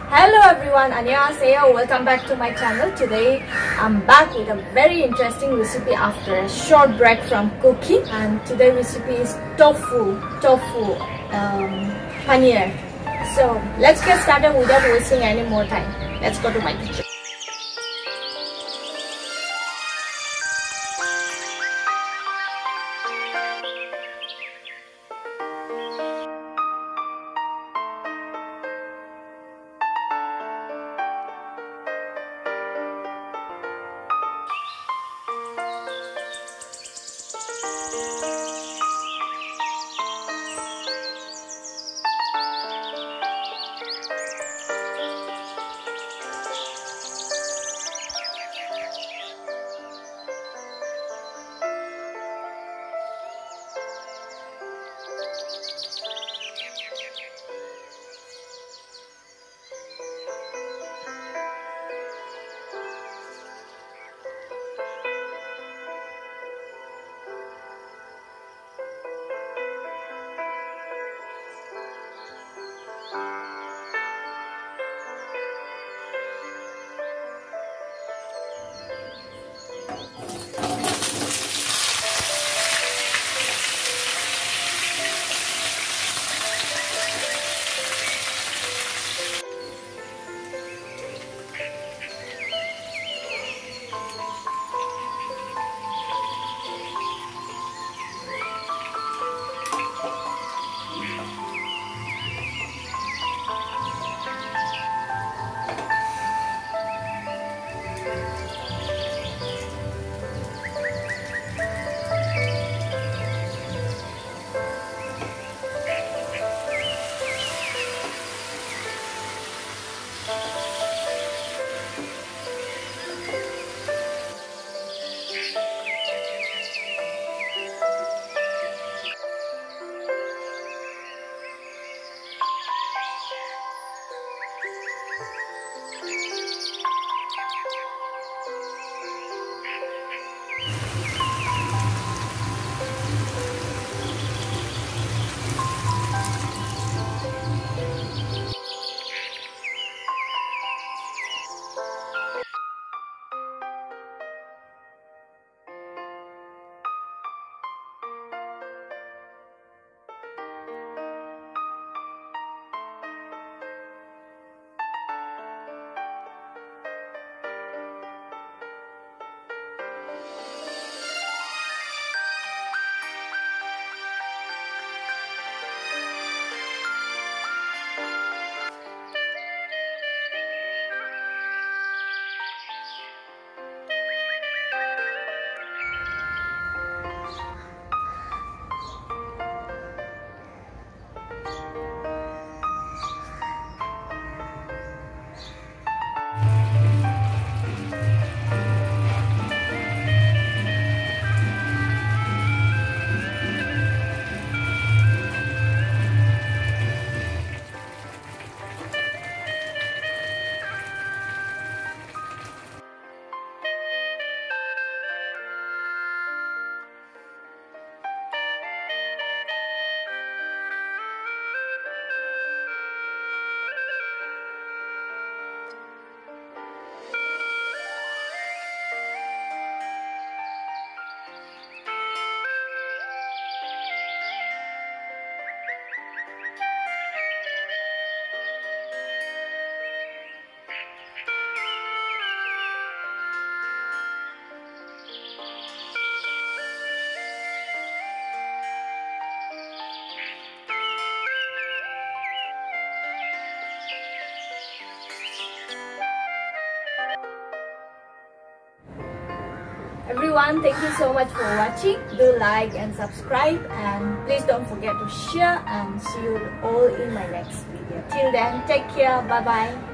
Hello everyone, annyeonghaseyo. Welcome back to my channel. Today I'm back with a very interesting recipe after a short break from cooking, and today's recipe is tofu paneer. So let's get started without wasting any more time. Let's go to my kitchen. Everyone, thank you so much for watching. Do like and subscribe, and please don't forget to share, and see you all in my next video. Till then, take care. Bye bye.